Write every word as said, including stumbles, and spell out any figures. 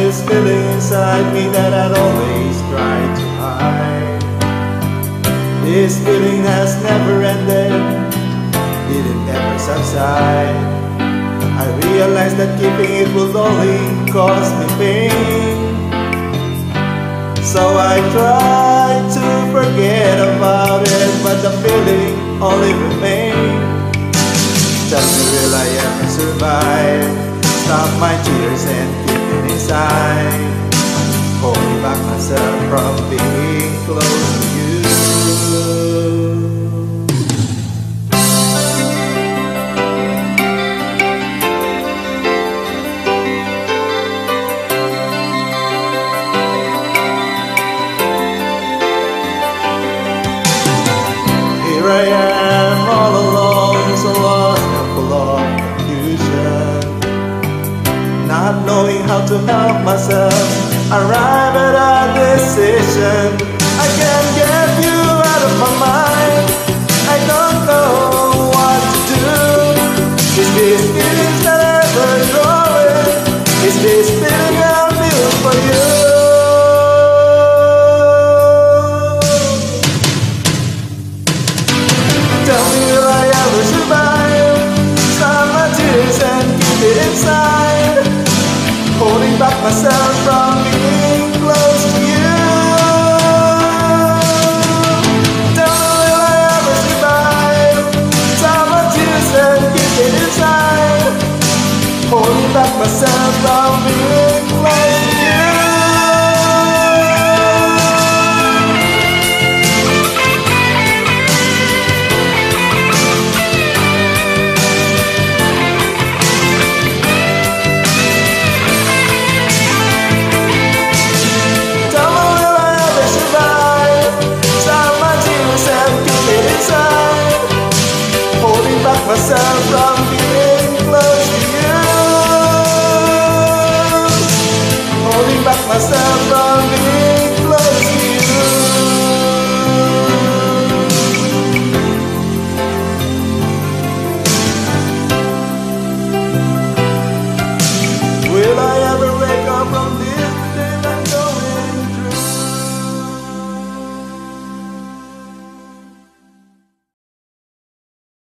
this feeling inside me that I'd always tried to hide. This feeling has never ended, didn't ever subside. I realized that keeping it will only cause me pain. So I tried to forget about it, but the feeling only remained. Tell me, will I ever survive? Stop my tears and keep it inside. Holding back myself from being close to you. Here I am all alone, so lost and full of confusion, not knowing how to help myself arrive at a decision. I can't get you out of my mind, I don't know what to do. Is this feeling that ever growing? Is this feeling I feel for you? Tell me, will I ever survive? Stop my tears and keep it inside. Holding back myself from being close to you. Tell me, will I ever survive? Stop my tears and keep it inside. Holding back myself from